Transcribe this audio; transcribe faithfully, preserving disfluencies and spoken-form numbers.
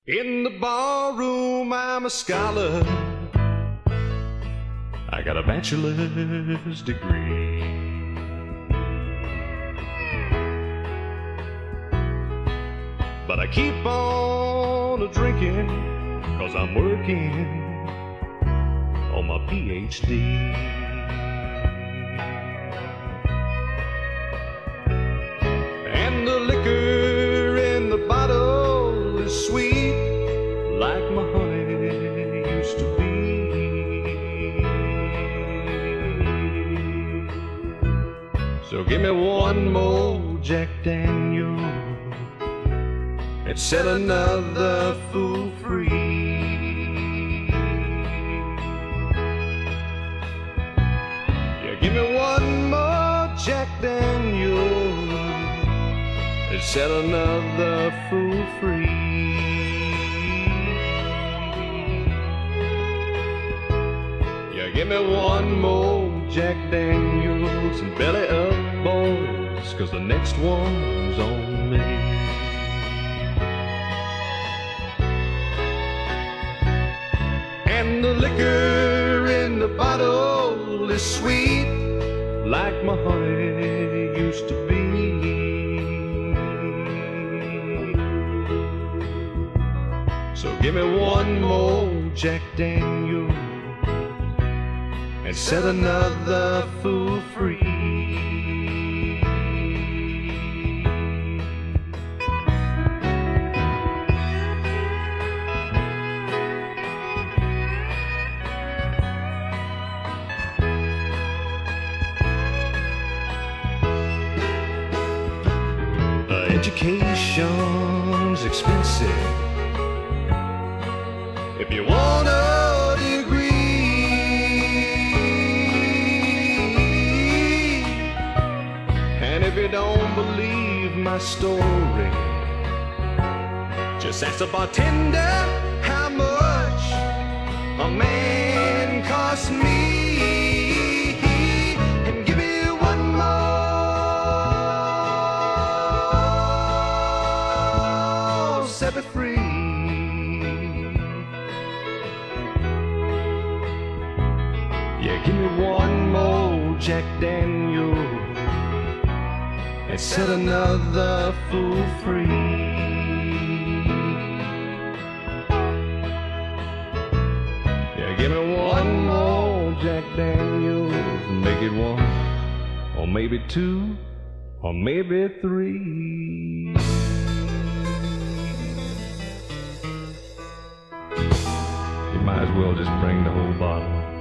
In the ballroom, I'm a scholar. I got a bachelor's degree. But I keep on a-drinking, 'cause I'm working on my P H D. And the liquor in the bottle is sweet, like my honey used to be. So give me one more Jack Daniel and set another fool free. Yeah, give me one more Jack Daniel and set another fool free. Yeah, give me one more Jack Daniels and belly up, boys, 'cause the next one's on me. And the liquor in the bottle is sweet, like my honey used to be. So give me one more Jack Daniel and set another fool free. Education's expensive. If you want a degree, and if you don't believe my story, just ask the bartender how much a man costs me. Set me free. Yeah, give me one more Jack Daniel and set another fool free. Yeah, give me one more Jack Daniel and make it one, or maybe two, or maybe three. Might as well just bring the whole bottle.